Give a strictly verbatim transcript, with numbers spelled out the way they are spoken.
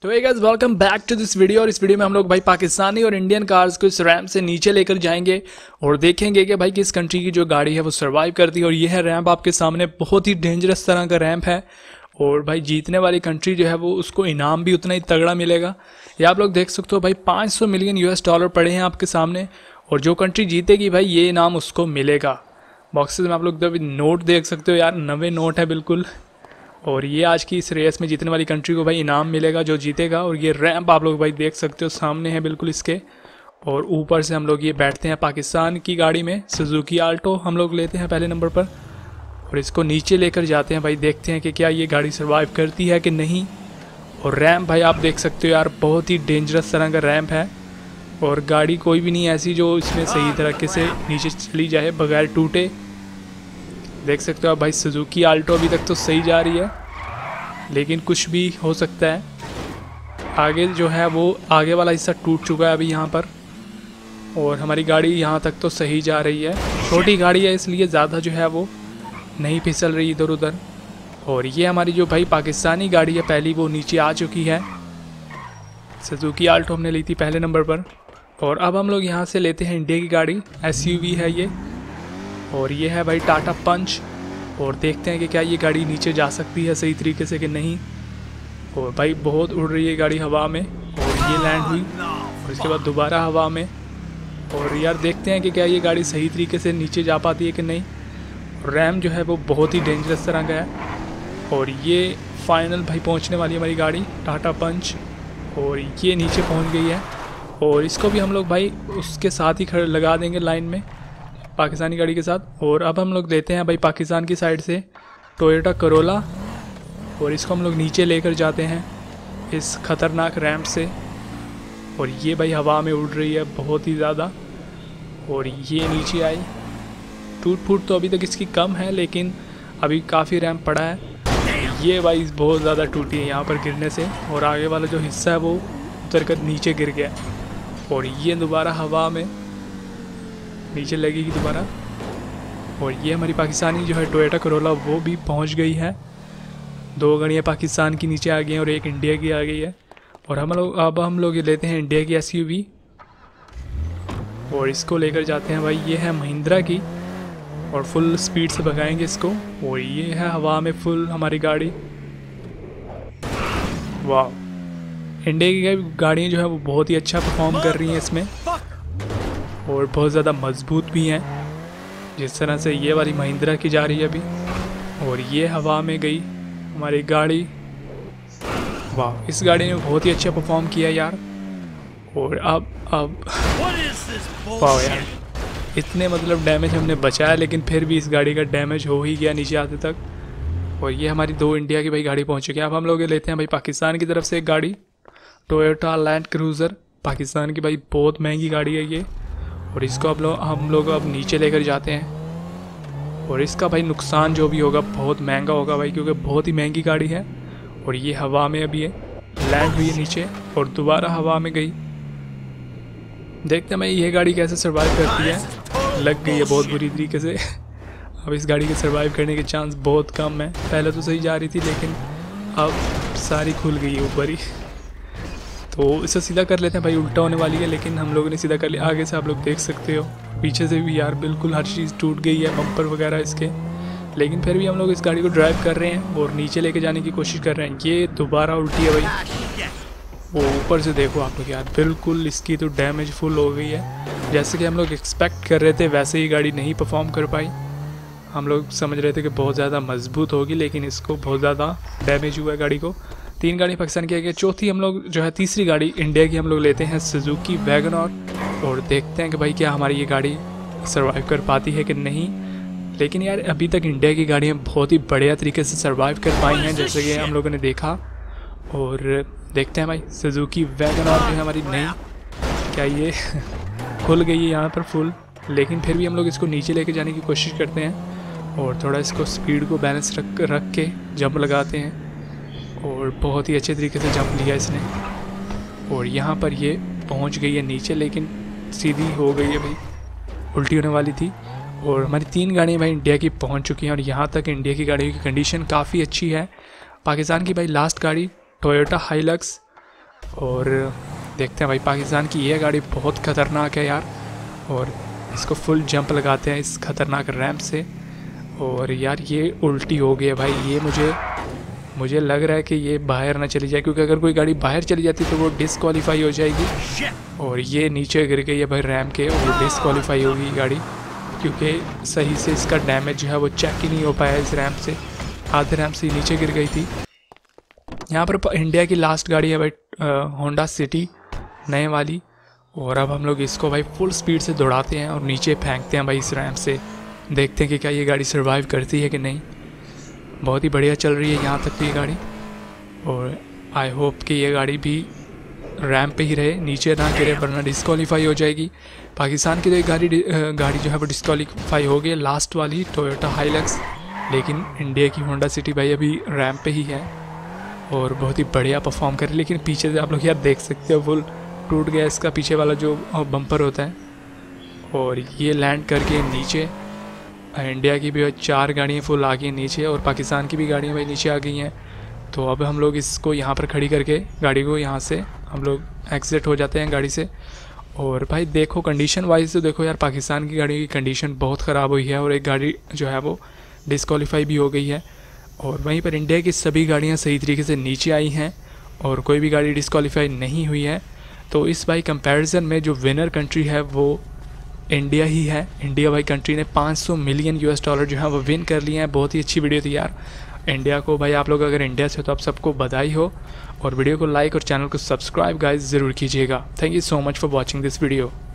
तो hey guys, welcome back to this video. और इस वीडियो में हम लोग भाई पाकिस्तानी और इंडियन कार्स को इस रैंप से नीचे लेकर जाएंगे और देखेंगे कि भाई किस कंट्री की जो गाड़ी है वो सरवाइव करती है। और ये है रैंप आपके सामने, बहुत ही डेंजरस तरह का रैंप है। और भाई जीतने वाली कंट्री जो है वो उसको इनाम भी उतना ही तगड़ा मिलेगा। ये आप लोग देख सकते हो भाई, पाँच सौ मिलियन यूएस डॉलर पड़े हैं आपके सामने। और जो कंट्री जीतेगी भाई ये इनाम उसको मिलेगा। बॉक्सेस में आप लोग नोट देख सकते हो यार, नवे नोट है बिल्कुल। और ये आज की इस रेस में जीतने वाली कंट्री को भाई इनाम मिलेगा जो जीतेगा। और ये रैंप आप लोग भाई देख सकते हो सामने है बिल्कुल इसके। और ऊपर से हम लोग ये बैठते हैं पाकिस्तान की गाड़ी में, सुजुकी आल्टो हम लोग लेते हैं पहले नंबर पर। और इसको नीचे लेकर जाते हैं भाई, देखते हैं कि क्या ये गाड़ी सर्वाइव करती है कि नहीं। और रैंप भाई आप देख सकते हो यार, बहुत ही डेंजरस तरह का रैंप है। और गाड़ी कोई भी नहीं ऐसी जो इसमें सही तरीके से नीचे चली जाए बगैर टूटे। देख सकते हो आप भाई, सुजुकी आल्टो अभी तक तो सही जा रही है, लेकिन कुछ भी हो सकता है। आगे जो है वो आगे वाला हिस्सा टूट चुका है अभी यहाँ पर। और हमारी गाड़ी यहाँ तक तो सही जा रही है। छोटी गाड़ी है इसलिए ज़्यादा जो है वो नहीं फिसल रही इधर उधर। और ये हमारी जो भाई पाकिस्तानी गाड़ी है पहली, वो नीचे आ चुकी है। सुजुकी आल्टो हमने ली थी पहले नंबर पर। और अब हम लोग यहाँ से लेते हैं इंडिया की गाड़ी, एसयूवी है ये। और ये है भाई टाटा पंच। और देखते हैं कि क्या ये गाड़ी नीचे जा सकती है सही तरीके से कि नहीं। और भाई बहुत उड़ रही है गाड़ी हवा में। और ये लैंड हुई और इसके बाद दोबारा हवा में। और यार देखते हैं कि क्या ये गाड़ी सही तरीके से नीचे जा पाती है कि नहीं। रैम जो है वो बहुत ही डेंजरस तरह का है। और ये फाइनल भाई पहुंचने वाली है हमारी गाड़ी टाटा पंच। और ये नीचे पहुंच गई है। और इसको भी हम लोग भाई उसके साथ ही खड़े लगा देंगे लाइन में, पाकिस्तानी गाड़ी के साथ। और अब हम लोग देते हैं भाई पाकिस्तान की साइड से टोयोटा करोला। और इसको हम लोग नीचे लेकर जाते हैं इस ख़तरनाक रैंप से। और ये भाई हवा में उड़ रही है बहुत ही ज़्यादा। और ये नीचे आई, टूट फूट तो अभी तक इसकी कम है, लेकिन अभी काफ़ी रैंप पड़ा है। ये भाई बहुत ज़्यादा टूटी है यहाँ पर गिरने से। और आगे वाला जो हिस्सा है वो उतर कर नीचे गिर गया। और ये दोबारा हवा में नीचे लगेगी दोबारा। और ये हमारी पाकिस्तानी जो है टोयोटा करोला वो भी पहुंच गई है। दो गाड़ियाँ पाकिस्तान की नीचे आ गई हैं और एक इंडिया की आ गई है। और हम लोग अब हम लोग ये लेते हैं इंडिया की एसयूवी। और इसको लेकर जाते हैं भाई, ये है महिंद्रा की। और फुल स्पीड से भगाएंगे इसको। और ये है हवा में फुल हमारी गाड़ी। वाह, इंडिया की गाड़ियाँ जो है वो बहुत ही अच्छा परफॉर्म कर रही हैं इसमें। और बहुत ज़्यादा मजबूत भी हैं, जिस तरह से ये वाली महिंद्रा की जा रही है अभी। और ये हवा में गई हमारी गाड़ी। वाह, इस गाड़ी ने बहुत ही अच्छा परफॉर्म किया यार। और अब अब वाह यार, इतने मतलब डैमेज हमने बचाया, लेकिन फिर भी इस गाड़ी का डैमेज हो ही गया नीचे आते तक। और ये हमारी दो इंडिया की भाई गाड़ी पहुँच चुकी है। अब हम लोग लेते हैं भाई पाकिस्तान की तरफ से एक गाड़ी, टोयोटा लैंड क्रूज़र। पाकिस्तान की भाई बहुत महंगी गाड़ी है ये। और इसको अब लोग हम लोग अब नीचे लेकर जाते हैं। और इसका भाई नुकसान जो भी होगा बहुत महंगा होगा भाई, क्योंकि बहुत ही महंगी गाड़ी है। और ये हवा में अभी है, लैंड हुई है नीचे और दोबारा हवा में गई। देखते हैं भाई ये गाड़ी कैसे सर्वाइव करती है। लग गई है बहुत बुरी तरीके से। अब इस गाड़ी के सर्वाइव करने के चांस बहुत कम है। पहले तो सही जा रही थी, लेकिन अब सारी खुल गई है ऊपर ही। तो इसे सीधा कर लेते हैं भाई, उल्टा होने वाली है, लेकिन हम लोगों ने सीधा कर लिया। आगे से आप लोग देख सकते हो, पीछे से भी यार बिल्कुल हर चीज़ टूट गई है, बम्पर वगैरह इसके। लेकिन फिर भी हम लोग इस गाड़ी को ड्राइव कर रहे हैं और नीचे लेके जाने की कोशिश कर रहे हैं। ये दोबारा उल्टी है भाई। वो ऊपर से देखो आप लोग यार, बिल्कुल इसकी तो डैमेज फुल हो गई है। जैसे कि हम लोग एक्सपेक्ट कर रहे थे वैसे ही गाड़ी नहीं परफॉर्म कर पाई। हम लोग समझ रहे थे कि बहुत ज़्यादा मजबूत होगी, लेकिन इसको बहुत ज़्यादा डैमेज हुआ है गाड़ी को। तीन गाड़ी पाकिस्तान की आ गई। चौथी हम लोग जो है तीसरी गाड़ी इंडिया की हम लोग लेते हैं, सुजुकी वैगनआर। और देखते हैं कि भाई क्या हमारी ये गाड़ी सर्वाइव कर पाती है कि नहीं। लेकिन यार अभी तक इंडिया की गाड़ियाँ बहुत ही बढ़िया तरीके से सर्वाइव कर पाई हैं, जैसे कि हम लोगों ने देखा। और देखते हैं भाई सुजुकी वैगनआर जो है हमारी नई, क्या ये खुल गई है यहाँ पर फुल। लेकिन फिर भी हम लोग इसको नीचे लेके जाने की कोशिश करते हैं। और थोड़ा इसको स्पीड को बैलेंस रख रख के जंप लगाते हैं। और बहुत ही अच्छे तरीके से जंप लिया इसने। और यहाँ पर ये पहुँच गई है नीचे, लेकिन सीधी हो गई है भाई, उल्टी होने वाली थी। और हमारी तीन गाड़ियाँ भाई इंडिया की पहुँच चुकी हैं। और यहाँ तक इंडिया की गाड़ियों की कंडीशन काफ़ी अच्छी है। पाकिस्तान की भाई लास्ट गाड़ी टोयोटा हाइलक्स। और देखते हैं भाई पाकिस्तान की ये गाड़ी बहुत ख़तरनाक है यार, और इसको फुल जंप लगाते हैं इस खतरनाक रैंप से। और यार ये उल्टी हो गई है भाई, ये मुझे मुझे लग रहा है कि ये बाहर ना चली जाए, क्योंकि अगर कोई गाड़ी बाहर चली जाती तो वो डिसक्वालीफाई हो जाएगी। और ये नीचे गिर गई है भाई रैंप के, और डिसक्वालीफाई होगी गाड़ी, क्योंकि सही से इसका डैमेज जो है वो चेक ही नहीं हो पाया इस रैंप से, आधे रैंप से नीचे गिर गई थी। यहाँ पर इंडिया की लास्ट गाड़ी है भाई होंडा सिटी नए वाली, और अब हम लोग इसको भाई फुल स्पीड से दौड़ाते हैं और नीचे फेंकते हैं भाई इस रैंप से। देखते हैं कि क्या ये गाड़ी सर्वाइव करती है कि नहीं। बहुत ही बढ़िया चल रही है यहाँ तक की गाड़ी, और आई होप कि ये गाड़ी भी रैंप पे ही रहे, नीचे ना गिरे, वरना डिस्क्वालीफाई हो जाएगी। पाकिस्तान की तो एक गाड़ी गाड़ी जो है वो डिस्क्वालीफाई हो गई, लास्ट वाली टोयोटा हाइलक्स, लेकिन इंडिया की होंडा सिटी भाई अभी रैंप पे ही है और बहुत ही बढ़िया परफॉर्म कर रही है। लेकिन पीछे से आप लोग यार देख सकते हो फुल टूट गया इसका पीछे वाला जो बम्पर होता है, और ये लैंड करके नीचे इंडिया की भी चार गाड़ियाँ फुल आ गई हैं नीचे, और पाकिस्तान की भी गाड़ियाँ भाई नीचे आ गई हैं। तो अब हम लोग इसको यहाँ पर खड़ी करके गाड़ी को यहाँ से हम लोग एग्जिट हो जाते हैं गाड़ी से। और भाई देखो कंडीशन वाइज तो देखो यार पाकिस्तान की गाड़ी की कंडीशन बहुत ख़राब हुई है, और एक गाड़ी जो है वो डिस्क्वालीफाई भी हो गई है। और वहीं पर इंडिया की सभी गाड़ियाँ सही तरीके से नीचे आई हैं और कोई भी गाड़ी डिस्क्वालीफाई नहीं हुई है। तो इस भाई कंपैरिजन में जो विनर कंट्री है वो इंडिया ही है। इंडिया भाई कंट्री ने पाँच सौ मिलियन यूएस डॉलर जो है वो विन कर लिए हैं। बहुत ही अच्छी वीडियो थी यार। इंडिया को भाई आप लोग अगर इंडिया से हो तो आप सबको बधाई हो, और वीडियो को लाइक और चैनल को सब्सक्राइब गाइस ज़रूर कीजिएगा। Thank you so much for watching this video.